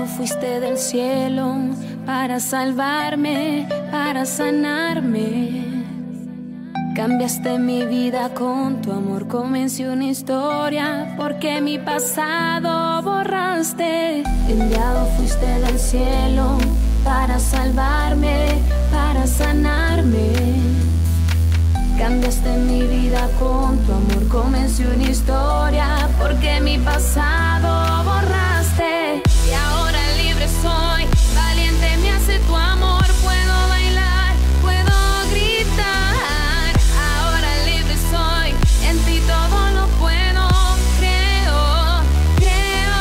fuiste del cielo para salvarme, para sanarme. Cambiaste mi vida con tu amor, comencé una historia porque mi pasado borraste. Enviado fuiste del cielo para salvarme, para sanarme. Cambiaste mi vida con tu amor, comencé una historia porque mi pasado borraste. Y ahora libre soy, valiente me hace tu amor. Puedo bailar, puedo gritar. Ahora libre soy, en ti todo lo puedo. Creo, creo.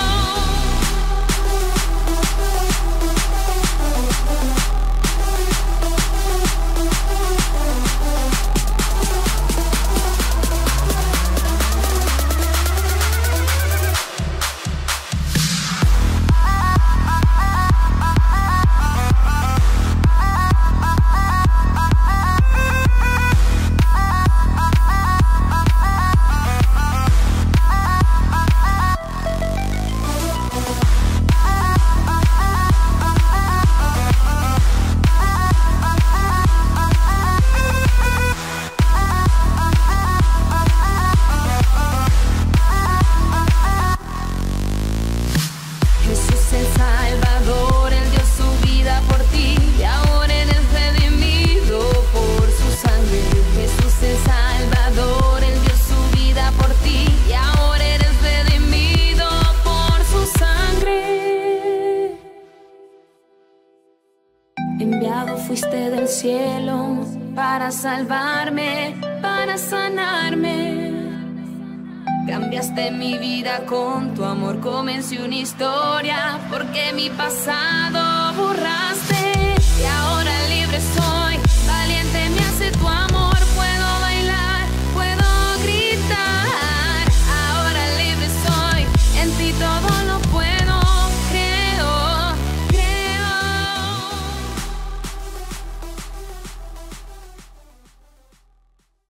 Jesús el Salvador, Él dio su vida por ti y ahora eres redimido por su sangre. Jesús el Salvador, Él dio su vida por ti y ahora eres redimido por su sangre. Enviado fuiste del cielo para salvarme, para sanarme. Cambiaste mi vida con tu amor, comencé una historia porque mi pasado borraste. Y ahora libre soy, valiente me hace tu amor. Puedo bailar, puedo gritar. Ahora libre soy, en ti todo